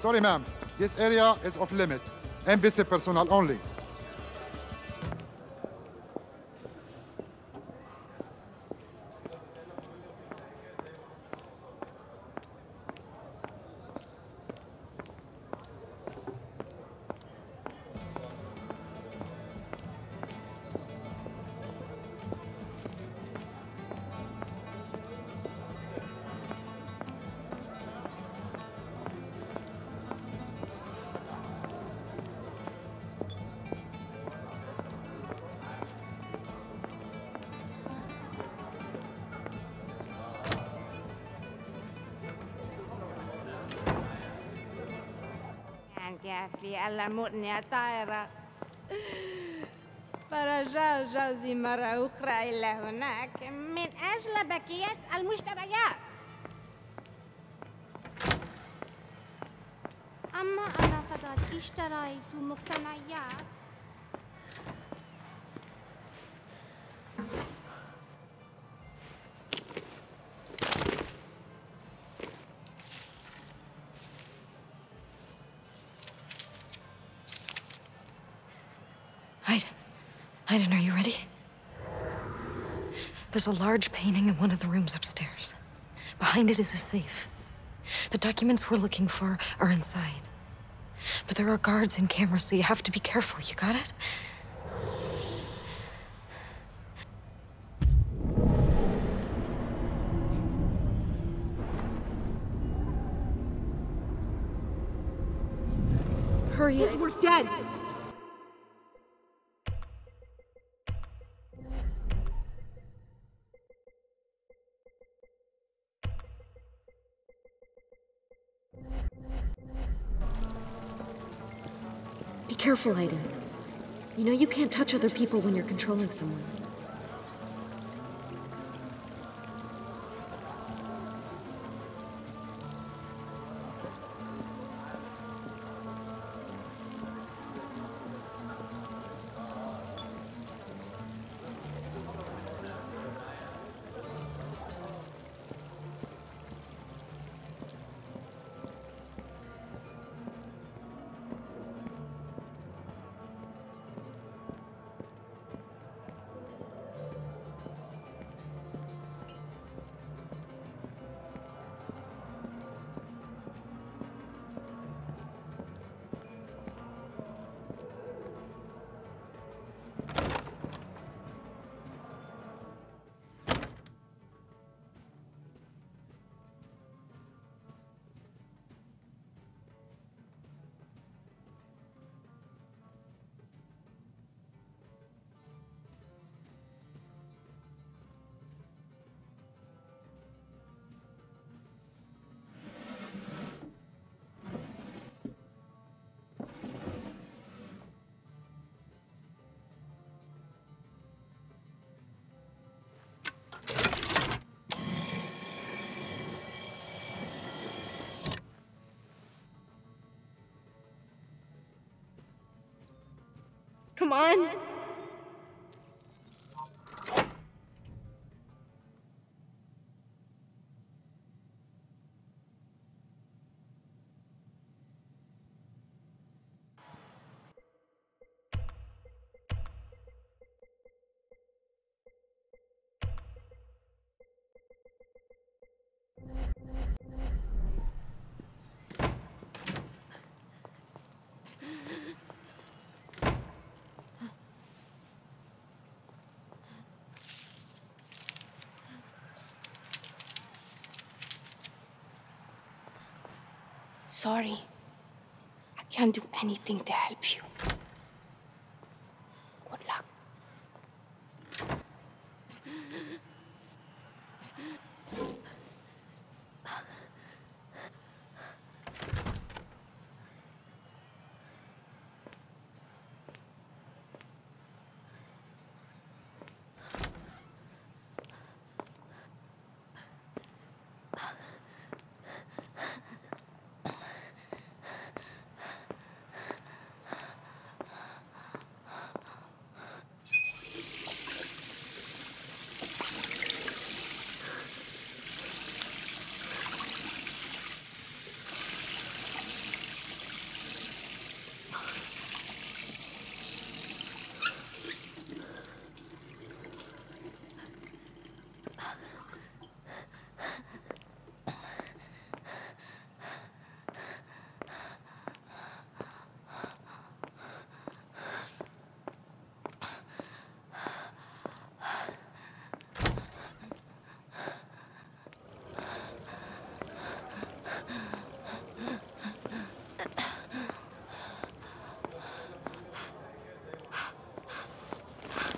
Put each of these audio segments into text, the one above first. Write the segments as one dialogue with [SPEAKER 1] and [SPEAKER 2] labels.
[SPEAKER 1] Sorry, ma'am. This area is off limit. Embassy personnel only.
[SPEAKER 2] كافي ألا مؤنية طائرة فرجع جوزي مرة أخرى إلى هناك من أجل بقية المشتريات. أما أنا فقد اشتريت مقتنيات.
[SPEAKER 3] Aiden, are you ready? There's a large painting in one of the rooms upstairs. Behind it is a safe. The documents we're looking for are inside. But there are guards and cameras, so you have to be careful. You got it? Hurry.
[SPEAKER 4] We're dead!
[SPEAKER 3] Be careful, Aiden. You know you can't touch other people when you're controlling someone.
[SPEAKER 4] Come on!
[SPEAKER 2] Sorry. I can't do anything to help you. Good luck.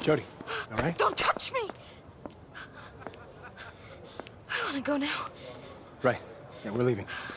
[SPEAKER 5] Jody, all right?
[SPEAKER 3] Don't touch me! I want to go now.
[SPEAKER 5] Right. Yeah, we're leaving.